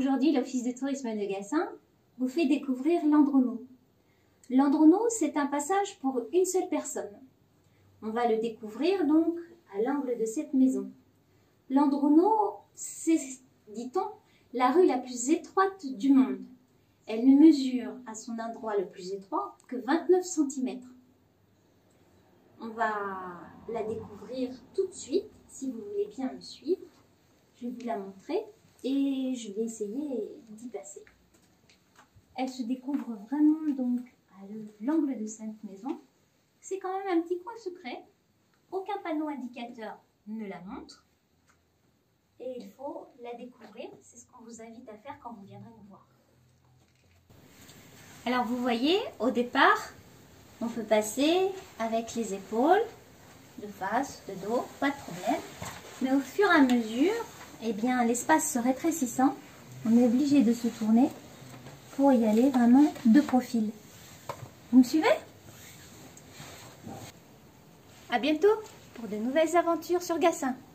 Aujourd'hui, l'Office de tourisme de Gassin vous fait découvrir Landreneau. Landreneau, c'est un passage pour une seule personne. On va le découvrir donc à l'angle de cette maison. Landreneau, c'est, dit-on, la rue la plus étroite du monde. Elle ne mesure à son endroit le plus étroit que 29 cm. On va la découvrir tout de suite, si vous voulez bien me suivre. Je vais vous la montrer et je vais essayer d'y passer. Elle se découvre vraiment donc à l'angle de cette maison. C'est quand même un petit coin secret. Aucun panneau indicateur ne la montre. Et il faut la découvrir. C'est ce qu'on vous invite à faire quand vous viendrez nous voir. Alors vous voyez, au départ, on peut passer avec les épaules, de face, de dos, pas de problème. Mais au fur et à mesure, eh bien, l'espace se rétrécissant, on est obligé de se tourner pour y aller vraiment de profil. Vous me suivez? À bientôt pour de nouvelles aventures sur Gassin.